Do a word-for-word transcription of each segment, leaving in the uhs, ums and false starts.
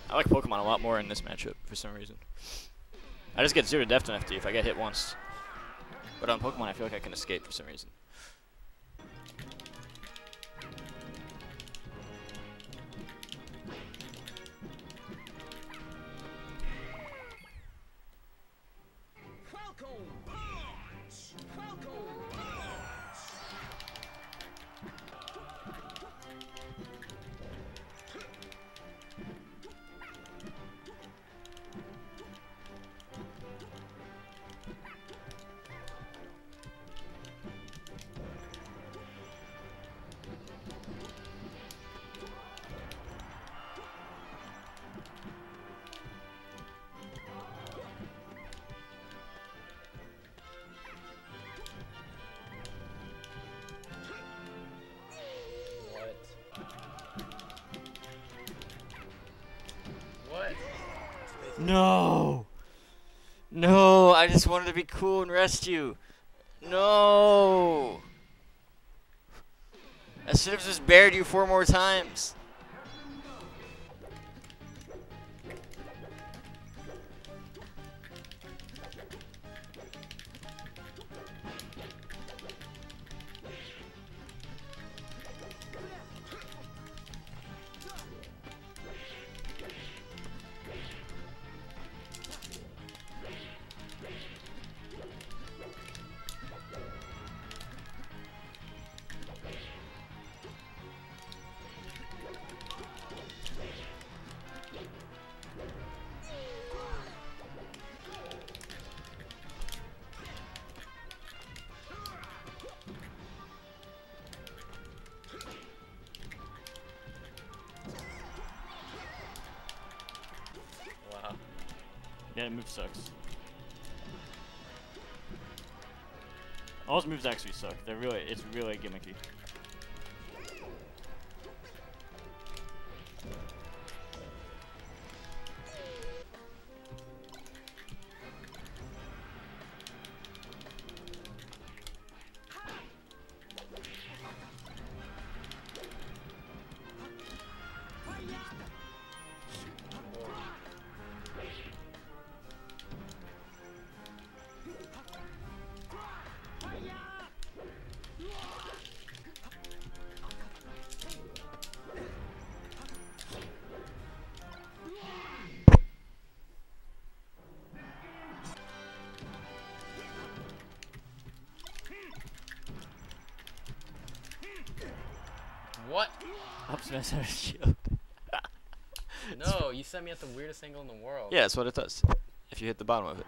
I like Pokemon a lot more in this matchup for some reason. I just get zero to death on F D if I get hit once. But on Pokemon, I feel like I can escape for some reason. No! No, I just wanted to be cool and rest you. No! I should have just bared you four more times. Yeah, the move sucks. All his moves actually suck. They're really, it's really gimmicky. What? Up smash out of shield. No, you sent me at the weirdest angle in the world. Yeah, that's what it does. If you hit the bottom of it.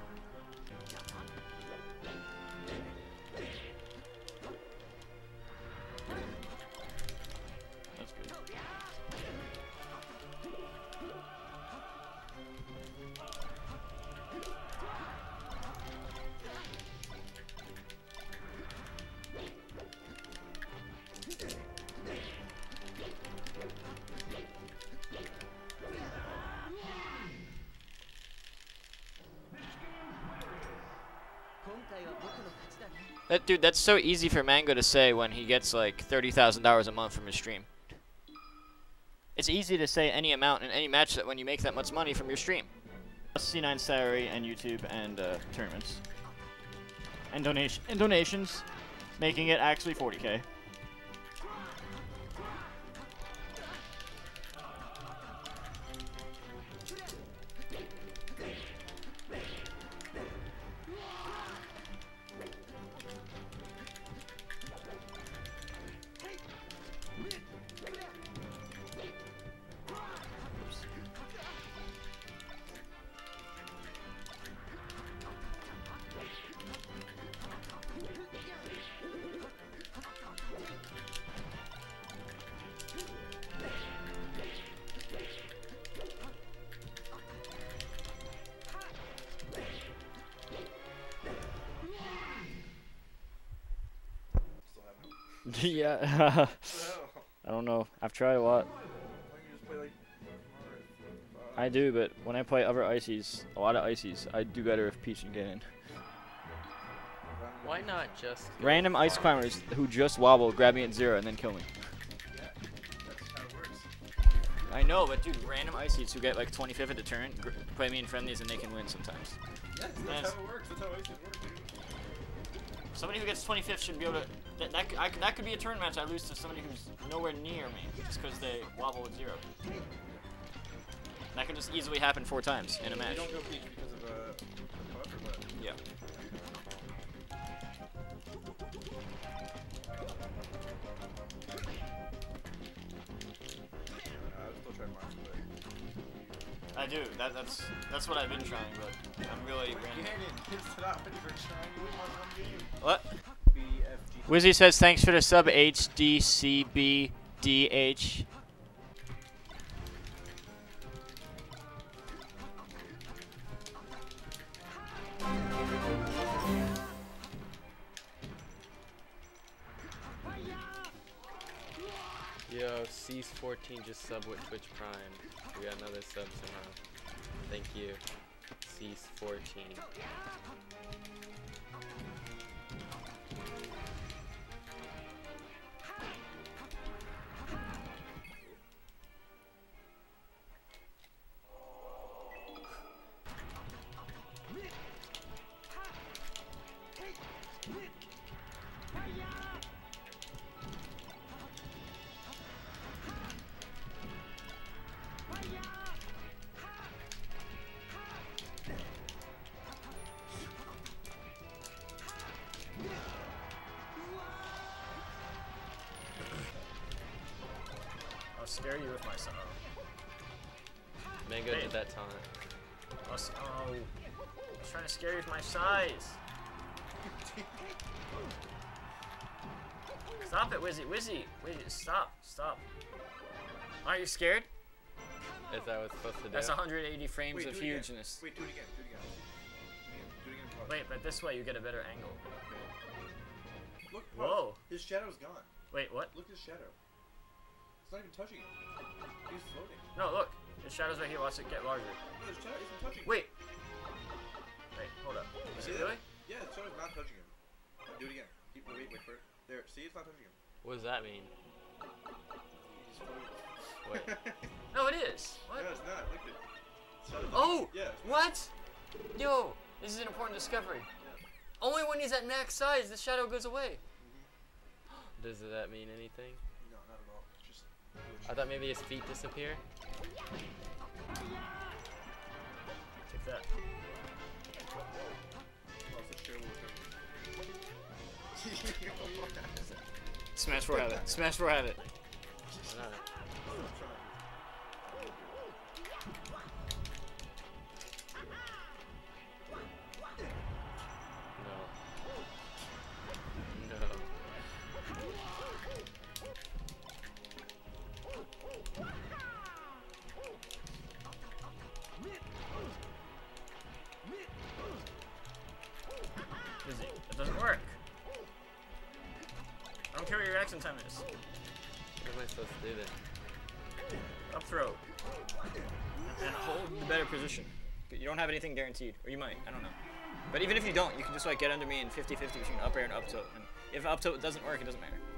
That's good. That dude, that's so easy for Mango to say when he gets like thirty thousand dollars a month from his stream. It's easy to say any amount in any match that when you make that much money from your stream. C nine salary and YouTube and uh, tournaments. And donation and donations, making it actually forty K. Yeah. I don't know. I've tried a lot. I do, but when I play other ices, a lot of ices, I do better if Peach can get in. Why not just Random ice climbers who just wobble, grab me at zero, and then kill me. Yeah, that's how it works. I know, but dude, random ice seeds who get like twenty-fifth at the turn gr- play me in friendlies and they can win sometimes. Yes, that's Yes. how it works. That's how ice works, dude. Somebody who gets twenty-fifth should be able to. That that, could- I, could- that could be a turn match. I lose to somebody who's nowhere near me just because they wobble with zero. That could just easily happen four times in a match. You don't go peach because of uh, the putt or what? Yeah. Uh, I'm still trying mine, but I do. That that's that's what I've been trying, but I'm really random. Gannon, it's not when you're trying. You win one game. What? B F G. Wizzy says thanks for the sub H D C B D H. Yo, Cease fourteen just sub with Twitch Prime. We got another sub somehow. Thank you. Cease fourteen. I'll scare you with my son. Mango Hey. did that taunt. I'll s- oh, I was trying to scare you with my size. Stop it, Wizzy, Wizzy, Wizzy, stop, stop. Aren't you scared? Is that what's supposed to do? That's one hundred eighty frames Wait, of do it again. hugeness. Wait, do it again. Do it again. Do it again. Do it again. Pause. Wait, but this way you get a better angle. Look. Pause. Whoa. His shadow's gone. Wait, what? Look at his shadow. It's not even touching him. He's floating. No, look. His shadow's right here. Watch it get larger. No, his shadow isn't touching him. Wait. Wait, hold up. Is See it that? really? Yeah, his shadow's not touching him. Do it again. Keep wait, wait for it. There. See, it's not touching him. What does that mean? He's floating. Wait. No, it is. What? No, it's not. Look at it. His shadow's Oh! Yeah. What? Yo, this is an important discovery. Only when he's at max size, the shadow goes away. Does that mean anything? No, not at all. It's just. I thought maybe his feet disappear. Take that. Oh, it's a shadow with him. Smash four habit. Smash four habit. Why not? No. No. Busy. It doesn't work. I don't care what your reaction time is. What am I supposed to do then? Up throw. And hold the better position. You don't have anything guaranteed. Or you might. I don't know. But even if you don't, you can just like get under me and fifty fifty between up air and up tilt. And if up tilt doesn't work, it doesn't matter.